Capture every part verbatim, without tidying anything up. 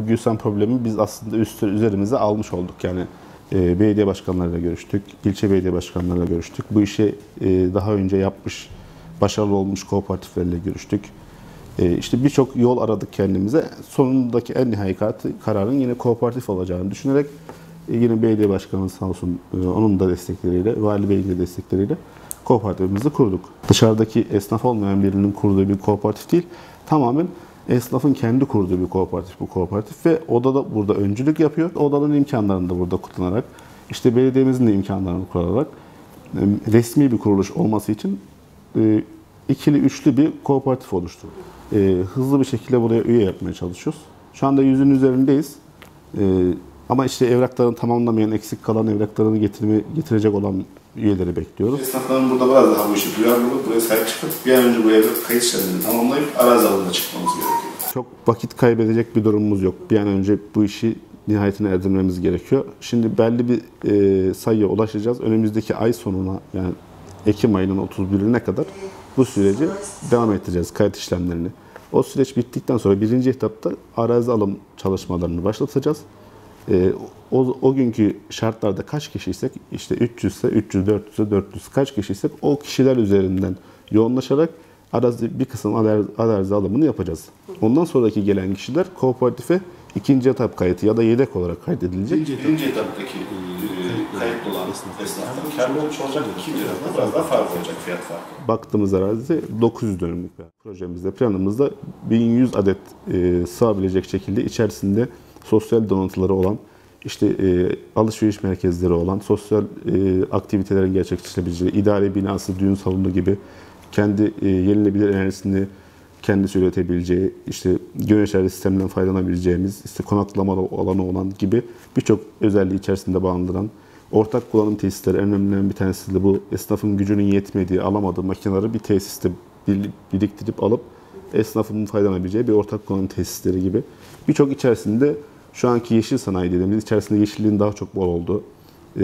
Gülsan problemi biz aslında üst üzerimize almış olduk. Yani e, belediye başkanlarıyla görüştük, ilçe belediye başkanlarıyla görüştük. Bu işi e, daha önce yapmış, başarılı olmuş kooperatiflerle görüştük. E, işte birçok yol aradık kendimize. Sonundaki en nihai kararın yine kooperatif olacağını düşünerek e, yine belediye başkanı sağ olsun e, onun da destekleriyle, vali beyin de destekleriyle kooperatifimizi kurduk. Dışarıdaki esnaf olmayan birinin kurduğu bir kooperatif değil, tamamen esnafın kendi kurduğu bir kooperatif bu kooperatif ve oda da burada öncülük yapıyor. Odanın imkanlarını da burada kullanarak, işte belediyemizin de imkanlarını kullanarak resmi bir kuruluş olması için ikili, üçlü bir kooperatif oluşturduk. Hızlı bir şekilde buraya üye yapmaya çalışıyoruz. Şu anda yüzün üzerindeyiz. Ama işte evraklarını tamamlamayan, eksik kalan evraklarını getirme, getirecek olan üyeleri bekliyoruz. Esnafların burada biraz daha bu işi duyarlı olup buraya sahip çıkıp bir an önce bu evrak kayıt işlemlerini tamamlayıp arazi alanına çıkmamız gerekiyor. Çok vakit kaybedecek bir durumumuz yok. Bir an önce bu işi nihayetine erdirmemiz gerekiyor. Şimdi belli bir e, sayıya ulaşacağız. Önümüzdeki ay sonuna, yani Ekim ayının otuz birine kadar bu süreci devam ettireceğiz, kayıt işlemlerini. O süreç bittikten sonra birinci etapta arazi alım çalışmalarını başlatacağız. E, o, o günkü şartlarda kaç kişiysek, işte üç yüz ise üç yüz, dört yüz ise dört yüz, kaç kişiysek o kişiler üzerinden yoğunlaşarak arazi, bir kısım arazi alımını yapacağız. Ondan sonraki gelen kişiler kooperatife ikinci etap kayıtı ya da yedek olarak kaydedilecek. Birinci, birinci etaptaki e, kayıtlı olan esnaflar kârlı olmuş olacak, ikinci etapta biraz daha farklı olacak fiyat farkı. Baktığımız arazi dokuz yüz dönümlük. Projemizde, planımızda bin yüz adet e, sığabilecek şekilde içerisinde sosyal donatıları olan, işte e, alışveriş merkezleri olan, sosyal e, aktivitelerin gerçekleştirebileceği, idari binası, düğün salonu gibi kendi e, yenilebilir enerjisini kendisi üretebileceği, işte güneş enerji sisteminden faydalanabileceğimiz, işte konaklama alanı olan gibi birçok özelliği içerisinde barındıran ortak kullanım tesisleri, en önemlilerinden bir tanesi de bu esnafın gücünün yetmediği, alamadığı makineleri bir tesiste biriktirip alıp esnafın faydalanabileceği bir ortak kullanım tesisleri gibi birçok içerisinde şu anki yeşil sanayi dediğimiz, içerisinde yeşilliğin daha çok bol olduğu, e,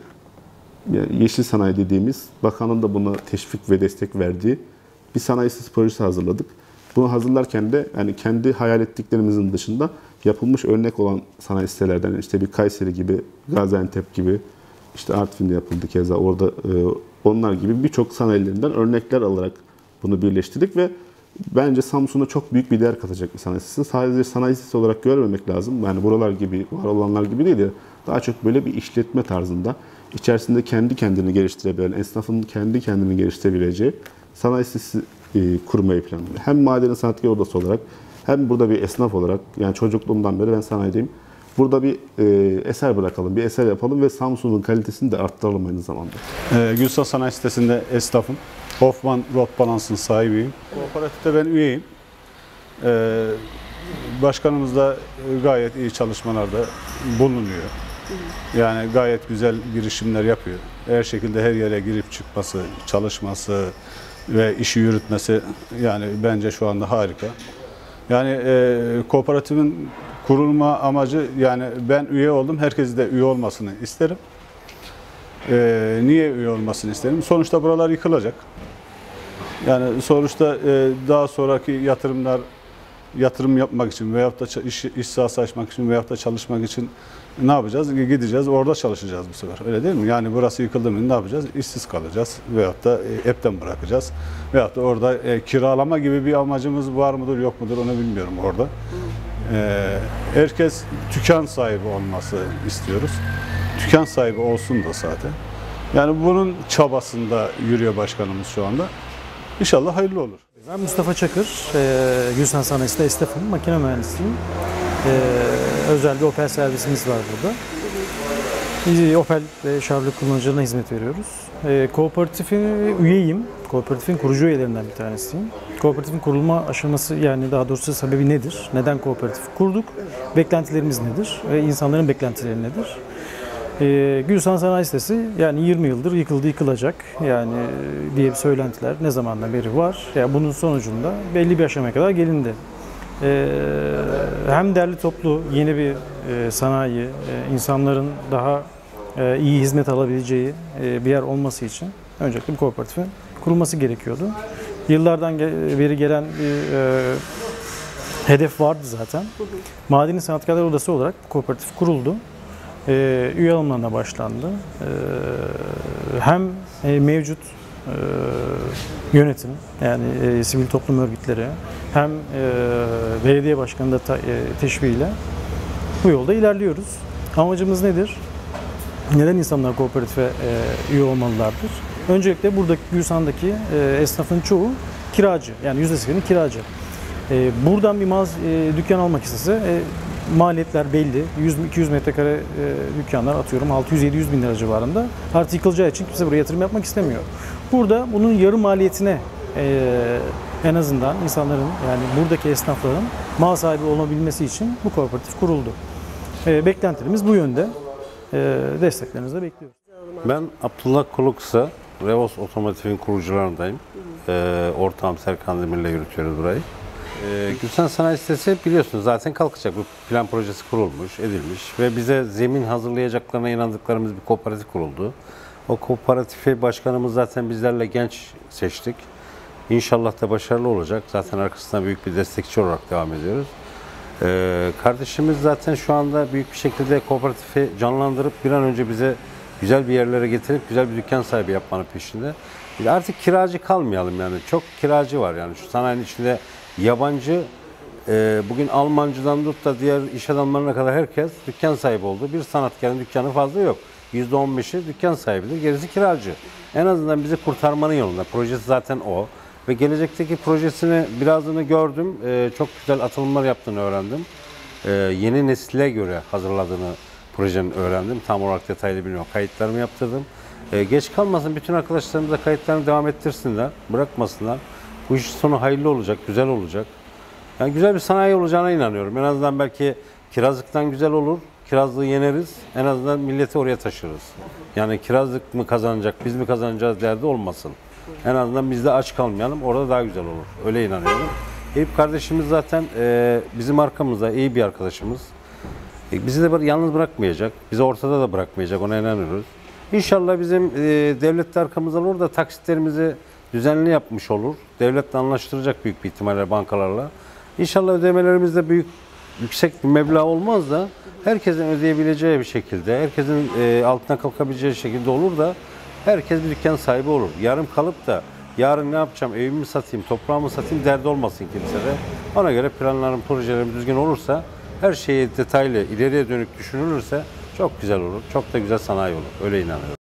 yani yeşil sanayi dediğimiz, bakanın da buna teşvik ve destek verdiği bir sanayi sitesi projesi hazırladık. Bunu hazırlarken de yani kendi hayal ettiklerimizin dışında yapılmış örnek olan sanayi sitelerden, işte bir Kayseri gibi, Gaziantep gibi, işte Artvin'de yapıldı keza, orada e, onlar gibi birçok sanayilerinden örnekler alarak bunu birleştirdik ve bence Samsun'a çok büyük bir değer katacak bir sanayi sitesi. Sadece sanayi sitesi olarak görmemek lazım. Yani buralar gibi, var olanlar gibi değil de daha çok böyle bir işletme tarzında, içerisinde kendi kendini geliştirebilen, esnafın kendi kendini geliştirebileceği sanayi sitesi e, kurmayı planlıyor. Hem maden sanatkar odası olarak, hem burada bir esnaf olarak, yani çocukluğumdan beri ben sanayideyim. Burada bir e, eser bırakalım, bir eser yapalım ve Samsun'un kalitesini de arttıralım aynı zamanda. Ee, Gülsan Sanayi Sitesi'nde esnafım. Hoffman Road Balance'ın sahibiyim. Kooperatifte ben üyeyim. Ee, başkanımız da gayet iyi çalışmalarda bulunuyor. Yani gayet güzel girişimler yapıyor. Her şekilde her yere girip çıkması, çalışması ve işi yürütmesi yani bence şu anda harika. Yani e, kooperatifin kurulma amacı, yani ben üye oldum, herkes de üye olmasını isterim. E, niye üye olmasını isterim? Sonuçta buralar yıkılacak. Yani sonuçta e, daha sonraki yatırımlar, yatırım yapmak için veyahut da iş, iş sahası açmak için veyahut da çalışmak için ne yapacağız? Gideceğiz, orada çalışacağız bu sefer. Öyle değil mi? Yani burası yıkıldı mı ne yapacağız? İşsiz kalacağız veyahut da e, hepten bırakacağız. Veyahut da orada e, kiralama gibi bir amacımız var mıdır yok mudur onu bilmiyorum orada. E, herkes dükkan sahibi olması istiyoruz. Dükkan sahibi olsun da zaten. Yani bunun çabasında yürüyor başkanımız şu anda. İnşallah hayırlı olur. Ben Mustafa Çakır, e, Gülsan Sanayi'de esnafım, makine mühendisiyim. E, özel bir Opel servisimiz var burada. Biz Opel ve Chevrolet kullanıcılarına hizmet veriyoruz. E, kooperatifin üyeyim, kooperatifin kurucu üyelerinden bir tanesiyim. Kooperatifin kurulma aşaması, yani daha doğrusu sebebi nedir? Neden kooperatif kurduk? Beklentilerimiz nedir? Ve insanların beklentileri nedir? Ee, Gülsan Sanayi Sitesi yani yirmi yıldır yıkıldı, yıkılacak yani diye bir söylentiler ne zamandan beri var. Yani bunun sonucunda belli bir aşamaya kadar gelindi. Ee, hem derli toplu yeni bir e, sanayi, e, insanların daha e, iyi hizmet alabileceği e, bir yer olması için öncelikle bir kooperatifin kurulması gerekiyordu. Yıllardan beri gelen bir e, hedef vardı zaten. Madeni Sanatkarlar Odası olarak bu kooperatif kuruldu. Ee, üye alımlarına başlandı. Ee, hem e, mevcut e, yönetim, yani e, sivil toplum örgütleri, hem e, belediye başkanı da ta, e, teşviğiyle bu yolda ilerliyoruz. Amacımız nedir? Neden insanlar kooperatife e, üye olmalılardır? Öncelikle buradaki Gülsan'daki e, esnafın çoğu kiracı, yani yüzde sekseni kiracı. E, buradan bir mağaz, e, dükkan almak istese e, maliyetler belli. yüz iki yüz metrekare e, dükkanlar atıyorum altı yüz yedi yüz bin lira civarında. Artı yıkılacağı için kimse buraya yatırım yapmak istemiyor. Burada bunun yarı maliyetine e, en azından insanların, yani buradaki esnafların mal sahibi olabilmesi için bu kooperatif kuruldu. E, beklentilerimiz bu yönde. E, desteklerinizi de bekliyoruz. Ben Abdullah Kuluksa, Revos Otomotiv'in kurucularındayım. Ee, ortağım Serkan Demir'le yürütüyoruz burayı. Ee, Gülsan Sanayi Sitesi biliyorsunuz zaten kalkacak. Bu plan projesi kurulmuş, edilmiş ve bize zemin hazırlayacaklarına inandıklarımız bir kooperatif kuruldu. O kooperatifi başkanımız zaten bizlerle genç seçtik. İnşallah da başarılı olacak. Zaten arkasından büyük bir destekçi olarak devam ediyoruz. Ee, kardeşimiz zaten şu anda büyük bir şekilde kooperatifi canlandırıp bir an önce bize güzel bir yerlere getirip güzel bir dükkan sahibi yapmanın peşinde. Artık kiracı kalmayalım yani. Çok kiracı var yani şu sanayinin içinde yabancı, e, bugün Almancıdan tut da diğer iş adamlarına kadar herkes dükkan sahibi oldu. Bir sanatkarın dükkanı fazla yok. yüzde on beşi dükkan sahibidir, gerisi kiracı. En azından bizi kurtarmanın yolunda. Projesi zaten o. Ve gelecekteki projesini birazını gördüm. E, çok güzel atılımlar yaptığını öğrendim. E, yeni nesile göre hazırladığını projenin öğrendim. Tam olarak detaylı bilmiyorum. Kayıtlarımı yaptırdım. Ee, geç kalmasın, bütün arkadaşlarımız da kayıtlarını devam ettirsinler, bırakmasınlar. Bu işin sonu hayırlı olacak, güzel olacak. Yani güzel bir sanayi olacağına inanıyorum. En azından belki kirazlıktan güzel olur, kirazlığı yeneriz. En azından milleti oraya taşırız. Yani kirazlık mı kazanacak, biz mi kazanacağız derdi olmasın. En azından biz de aç kalmayalım, orada daha güzel olur. Öyle inanıyorum. Eyüp kardeşimiz zaten e, bizim arkamızda iyi bir arkadaşımız. E, bizi de yalnız bırakmayacak, bizi ortada da bırakmayacak, ona inanıyoruz. İnşallah bizim e, devlet de arkamızda olur da taksitlerimizi düzenli yapmış olur. Devletle anlaştıracak büyük bir ihtimalle bankalarla. İnşallah ödemelerimiz de büyük, yüksek bir meblağ olmaz da herkesin ödeyebileceği bir şekilde, herkesin e, altına kalkabileceği şekilde olur da herkes bir dükkan sahibi olur. Yarım kalıp da yarın ne yapacağım, evimi satayım, toprağımı satayım derdi olmasın kimsede. Ona göre planlarım, projelerim düzgün olursa, her şeyi detaylı, ileriye dönük düşünülürse çok güzel olur. Çok da güzel sanayi olur. Öyle inanıyorum.